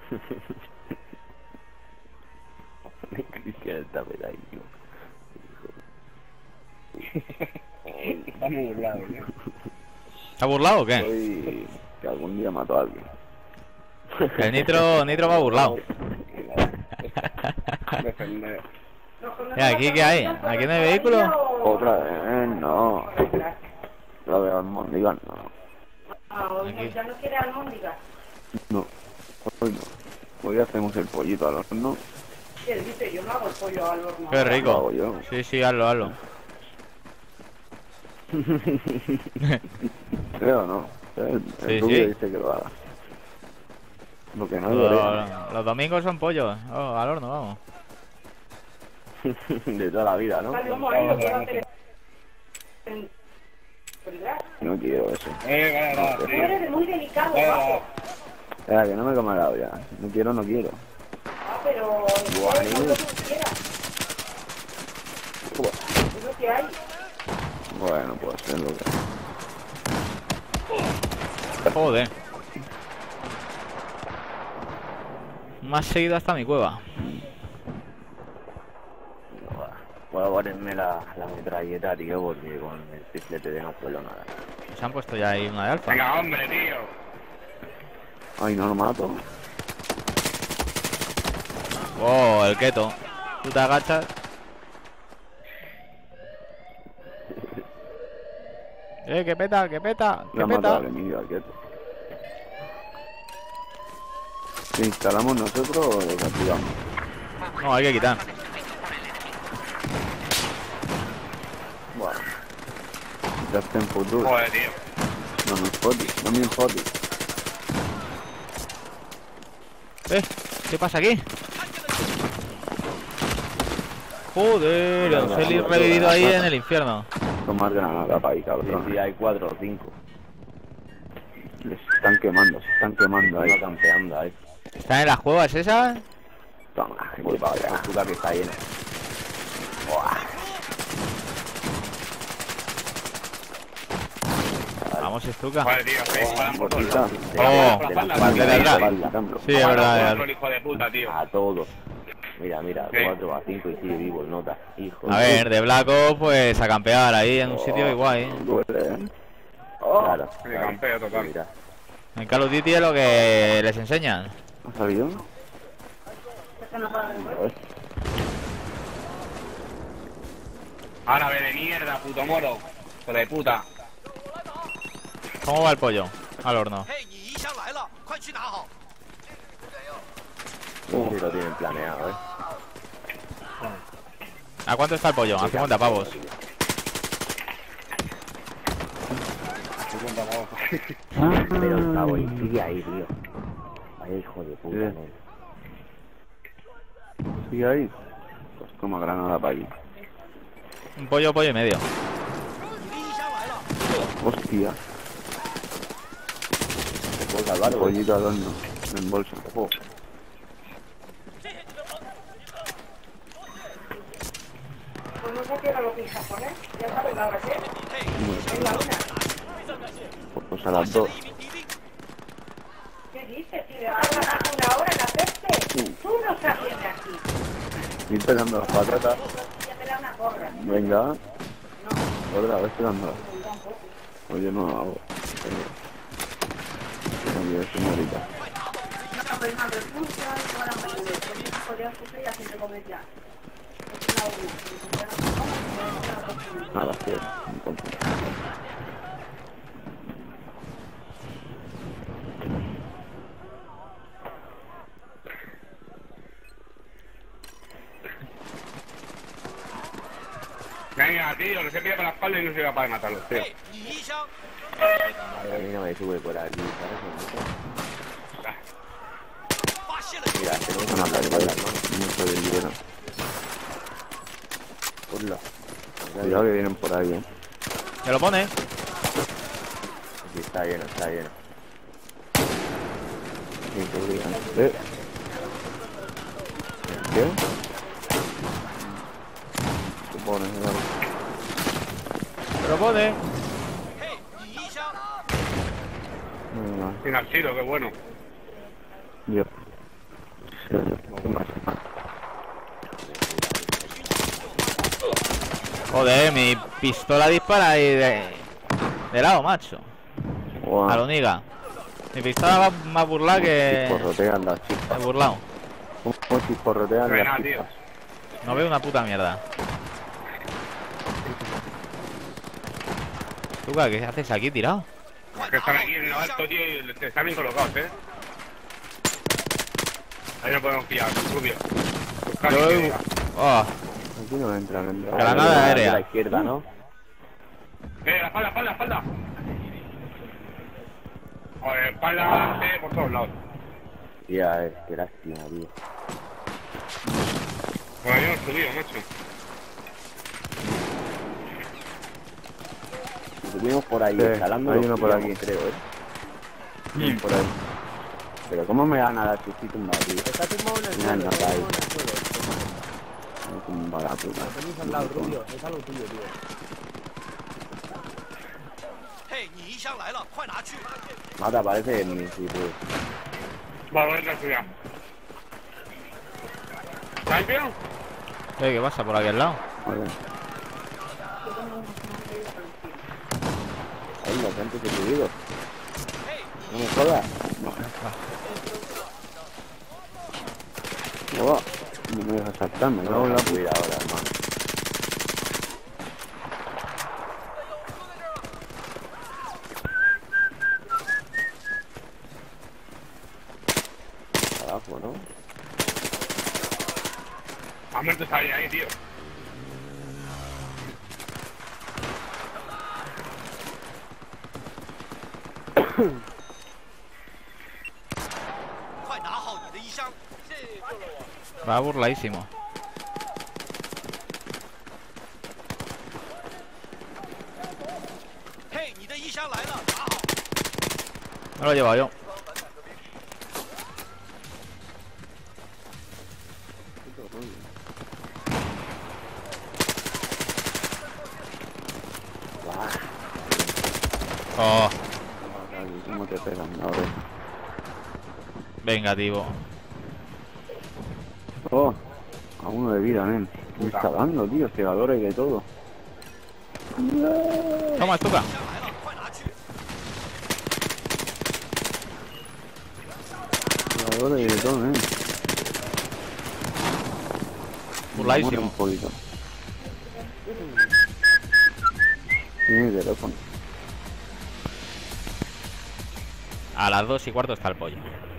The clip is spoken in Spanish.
Cristian está pegadillo. Está muy burlado, ¿no? ¿Está burlado o qué? Hoy que algún día mató a alguien. El Nitro va burlado. Defender. ¿Aquí qué hay? ¿Aquí no hay vehículo? Otra vez, no. La de almóndigas, no. Aquí. ¿Ya no quiere almóndigas? No, hoy no. Hoy hacemos el pollito al horno. Sí, él dice, yo no hago el pollo al horno. Qué Lo rico. hago yo. Sí, hazlo. Creo no. El Sí, rubio sí. dice que lo haga. Lo que no es Los domingos son pollos. Oh, al horno, vamos. de toda la vida, ¿no? Vale, vamos a ir, lo puedo hacer en... ¿verdad? No quiero eso. Va, Tú tío. eres muy delicado, Va. guapo. Espera, que no me coma la olla. No quiero. Ah, pero... Buah, es lo que tú quieras. Es lo que hay. Bueno, pues es lo que... Joder. Me has seguido hasta mi cueva. Voy a ponerme la metralleta, tío, porque con el triplete de no puedo nada. Se han puesto ya ahí una de alfa. Venga, hombre, tío. Ay, no lo mato. Oh, el keto. Tú te agachas. Que peta. Le ha matado al enemigo, al quieto. ¿Lo instalamos nosotros o lo capturamos? No, hay que quitar. Bueno. Ya está en futuro. Joder, tío. No me infoti. ¿Qué pasa aquí? Joder, el Félix revivido ahí en el infierno. Tomar granada para ahí, cabrón. Sí, hay 4 o 5. Se están quemando ahí. Uno campeando ahí. ¿Están en las cuevas esas? Toma, Voy para para allá. allá. Que está lleno. Vamos, Stuka. Joder, tío. Se disparan por todos Bonita. lados. Oh, Por la espalda, de tío. verdad. Espalda. Sí, es verdad. Otro hijo de puta, tío. A todos. Mira, ¿Qué? 4 a 5 y sigue vivo el nota. Hijo A ver, de Black Ops, pues a campear ahí en un sitio igual, Duele, ¿eh? Claro. Me campeo total. Mira. En Call of Duty es lo que les enseñan. ¿Ha salido? Árabe de mierda, puto moro. Hijo de puta. ¿Cómo va el pollo? Al horno. Sí, lo tienen planeado, ¿A cuánto está el pollo? A 50 pavos. Pero el cabo y sigue ahí, tío. Vaya hijo de puta, Sí. ¿no? ¿Sigue ahí? Pues toma granada para allí. Un pollo y medio. Hostia, ¿Te puedo salvar, güey? pollito al horno, en bolsa. Ojo. Pues no sé qué era lo que ibas a poner. Ya sabes la hora que es. Es la una. Pues a las 2. ¿Qué dices? Si le vas a dar una hora en hacerte. Tú no estás bien de aquí. Ir pelando las patatas. Ya te da una porra. Venga. Otra vez pelándolas. Oye, no lo hago. Oye, señorita. No, pero no, refugio, toda la mayoría. Con mi hijo de azúcar ya siempre comes ya. Es una una. Nada, sí, un poco. Venga, tío, que se pilla por la espalda y no soy capaz de matarlos, tío. A mí no me sube por aquí, ¿sabes? Mira, tenemos Una una pared, espalda, mucho de dinero. ¿no? Ponla. Cuidado que vienen por ahí, ¿Te lo pone? Sí, está lleno, está lleno. Sí, que digan. ¿Qué? ¿Qué pones, Eduardo? ¿Te lo pone? Venga, Sin archido, qué bueno. yo. Joder, mi pistola dispara ahí de lado, macho. Guau. A lo niga. Mi pistola va más burlada que... Chisporrotean las chispas. He burlado. ¿Cómo chisporrotean No hay las nada, tío. chispas? No veo una puta mierda. ¿Tú qué haces aquí tirado? Es que están aquí en lo alto, tío, y están bien colocados, Ahí no podemos pillar, rubio. Oh, Aquí no entran. Granada aérea. A la izquierda, ¿no? La espalda. Joder, espalda, por todos lados. Tía, qué lástima, tío. Por ahí hemos subido, macho. Subimos por ahí, Sí, escalando. hay los uno por pillamos, aquí. creo, por ahí. Pero ¿cómo me van a dar si estoy tumbado, tío? Está tumbado en el Mira, suelo, no está cae. tumbado en el suelo. Me tumba la puta. Lo tenéis al lado, Rubio, es algo tuyo, tío. 嘿，你一箱来了，快拿去！ Mata, parece en mi sitio. Vale, la suya. ¿Estáis bien? ¿qué pasa por aquí al lado? Vale. Ahí, los antes he subido. No me jodas. No, no me dejas saltarme, No, no la la subida ahora, hermano. abajo, ¿no? Ha muerto esa ahí, tío. 快拿好你的衣箱。 Va burladísimo. 嘿，你的衣箱来了，拿好。 Me lo he llevado yo. Oh, ¿Cómo te pegan ahora? vengativo. Oh, a uno de vida, nen. Me está dando, tío, cegadores y de todo. Toma, estuca. 衣箱来了，快拿去。 Cegadores y de todo, nen. Burladísimo. Muere un poquito. Tiene mi teléfono. A las 2:15 está el pollo.